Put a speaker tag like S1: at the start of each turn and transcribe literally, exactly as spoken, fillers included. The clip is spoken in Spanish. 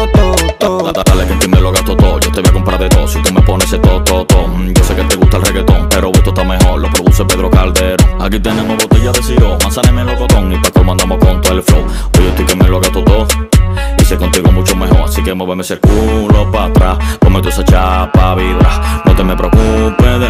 S1: to, to, to.
S2: Dale que en ti me lo gasto todo, yo te voy a comprar de todo. Si tú me pones ese to, to, to. Yo sé que te gusta el reggaetón, pero esto está mejor, lo produce Pedro Calderón. Aquí tenemos botella de Ciro, manzana y melocotón, y pa' colmo andamos con todo el flow. Oye, estoy que me lo gasto todo, hice contigo mucho mejor, así que muéveme ese culo pa' atrás, ponme toda esa chapa vibra. No te me preocupes